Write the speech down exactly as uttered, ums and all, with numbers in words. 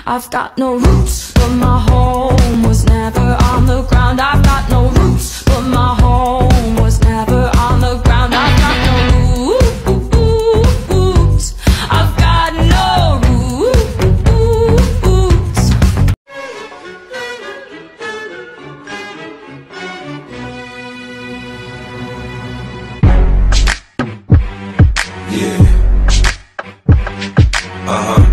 I've got no roots, but my home was never on the ground. I've got no roots, but my home was never on the ground. I've got no roots. I've got no roots. Yeah. Uh-huh.